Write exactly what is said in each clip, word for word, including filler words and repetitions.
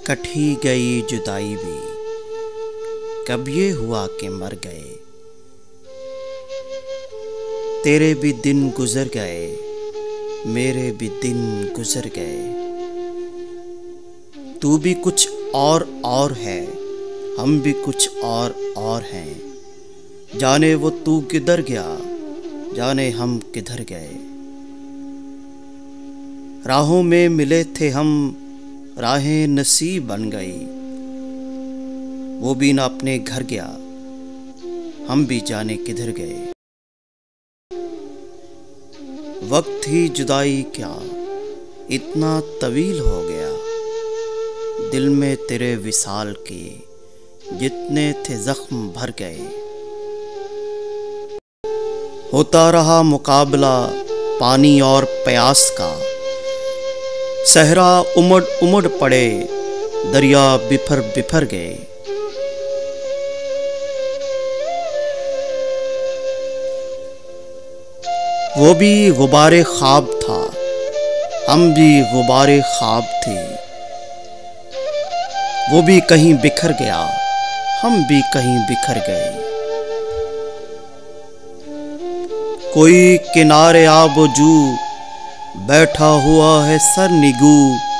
कटी गई जुदाई भी, कब ये हुआ कि मर गए। तेरे भी दिन गुजर गए, मेरे भी दिन गुजर गए। तू भी कुछ और और है, हम भी कुछ और और हैं। जाने वो तू किधर गया, जाने हम किधर गए। राहों में मिले थे हम, राहें नसीब बन गई। वो भी ना अपने घर गया, हम भी जाने किधर गए। वक्त ही जुदाई क्या इतना तवील हो गया। दिल में तेरे विसाल के जितने थे जख्म भर गए। होता रहा मुकाबला पानी और प्यास का। सहरा उमड़ उमड़ पड़े, दरिया बिफर बिफर गए। वो भी गुबारे ख्वाब था, हम भी गुबारे ख्वाब थे। वो भी कहीं बिखर गया, हम भी कहीं बिखर गए। कोई किनारे आबजू बैठा हुआ है सर निगू।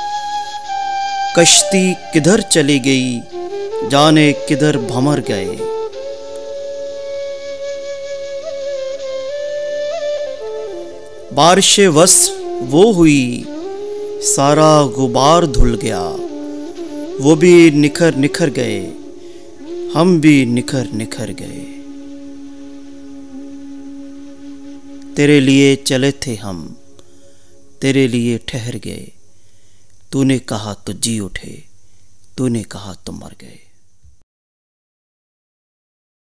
कश्ती किधर चली गई, जाने किधर भंवर गए। बारिशे वस वो हुई, सारा गुबार धुल गया। वो भी निखर निखर गए, हम भी निखर निखर गए। तेरे लिए चले थे हम, तेरे लिए ठहर गए। तूने कहा तो जी उठे, तूने कहा तो मर गए।